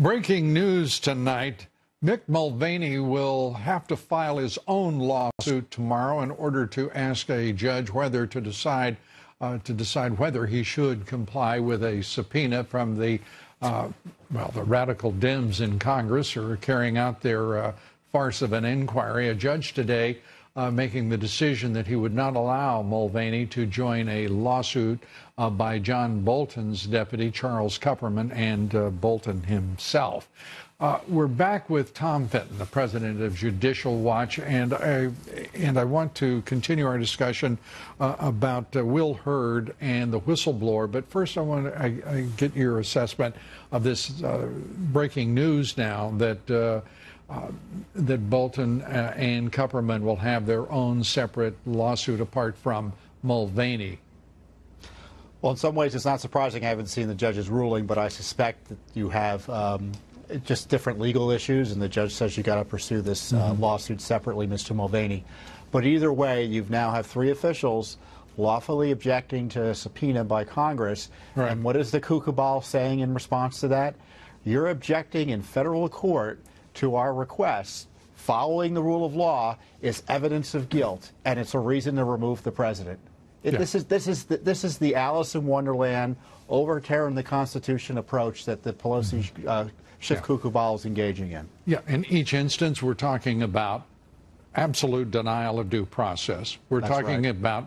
Breaking news tonight. Mick Mulvaney will have to file his own lawsuit tomorrow in order to ask a judge whether to decide whether he should comply with a subpoena from the radical Dems in Congress who are carrying out their farce of an inquiry. A judge today making the decision that he would not allow Mulvaney to join a lawsuit by John Bolton's deputy, Charles Kupperman, and Bolton himself. We're back with Tom Fitton, the president of Judicial Watch, and I want to continue our discussion about Will Hurd and the whistleblower. But first, I want to get your assessment of this breaking news now that that Bolton and Kupperman will have their own separate lawsuit apart from Mulvaney. Well, in some ways, it's not surprising. I haven't seen the judge's ruling, but I suspect that you have just different legal issues, and the judge says you got to pursue this lawsuit separately, Mr. Mulvaney. But either way, you now have three officials lawfully objecting to a subpoena by Congress. Right. And what is the kookaburra saying in response to that? You're objecting in federal court to our request. Following the rule of law is evidence of guilt, and it's a reason to remove the president. This is the Alice in Wonderland, overturn the Constitution approach that the Pelosi Schiff kookaburra is engaging in. Yeah, in each instance, we're talking about absolute denial of due process. We're talking about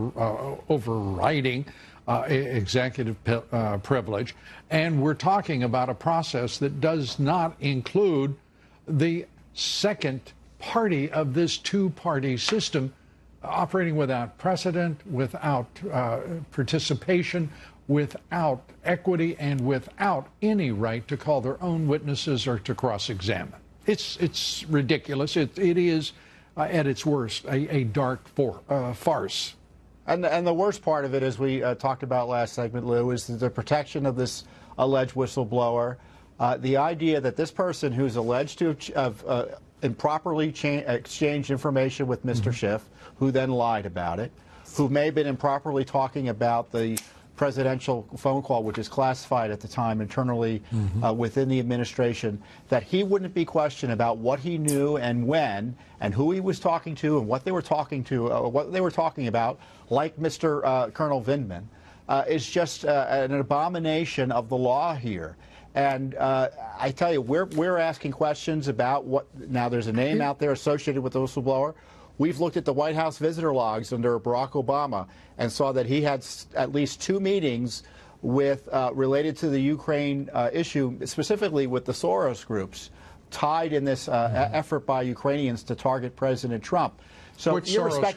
overriding executive privilege, and we're talking about a process that does not include the second party of this two-party system operating without precedent, without participation, without equity, and without any right to call their own witnesses or to cross-examine. It's ridiculous. It is, at its worst, a dark farce. And the worst part of it, as we talked about last segment, Lou, is the protection of this alleged whistleblower. The idea that this person who's alleged to have improperly exchanged information with Mr. Schiff, who then lied about it, who may have been improperly talking about the presidential phone call, which is classified at the time internally within the administration, that he wouldn't be questioned about what he knew and when, and who he was talking to, and what they were talking to, what they were talking about, like Mr. Colonel Vindman, is just an abomination of the law here. And I tell you, we're asking questions about what. Now, there's a name out there associated with the whistleblower. We've looked at the White House visitor logs under Barack Obama and saw that he had at least 2 meetings with related to the Ukraine issue, specifically with the Soros groups, tied in this effort by Ukrainians to target President Trump. So, which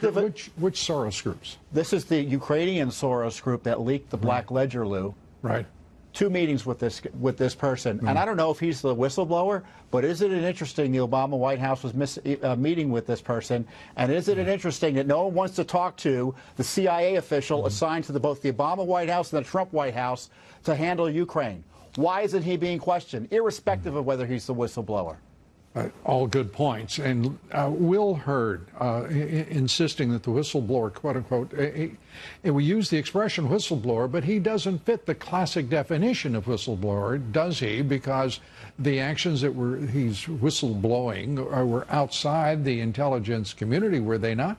Soros groups? This is the Ukrainian Soros group that leaked the Black Ledger, Lou. Right. 2 meetings with this person, and I don't know if he's the whistleblower, but isn't it interesting the Obama White House was meeting with this person, and isn't it interesting that no one wants to talk to the CIA official assigned to both the Obama White House and the Trump White House to handle Ukraine? Why isn't he being questioned, irrespective of whether he's the whistleblower? All good points. And Will Hurd insisting that the whistleblower, quote unquote, we use the expression whistleblower, but he doesn't fit the classic definition of whistleblower, does he? Because the actions that he's whistleblowing were outside the intelligence community, were they not?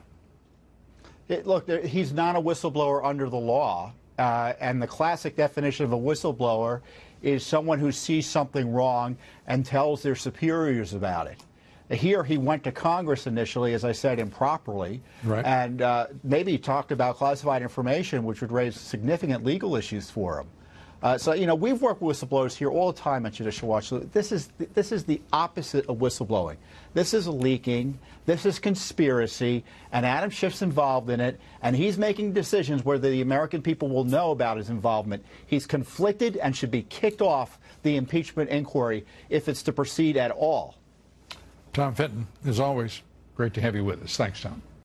Look, he's not a whistleblower under the law, and the classic definition of a whistleblower is someone who sees something wrong and tells their superiors about it. Here, he went to Congress initially, as I said, improperly, and maybe talked about classified information, which would raise significant legal issues for him. So, you know, we've worked with whistleblowers here all the time at Judicial Watch. So this is the opposite of whistleblowing. This is leaking. This is conspiracy, and Adam Schiff's involved in it, and he's making decisions where the American people will know about his involvement. He's conflicted and should be kicked off the impeachment inquiry if it's to proceed at all. Tom Fitton, as always, great to have you with us. Thanks, Tom.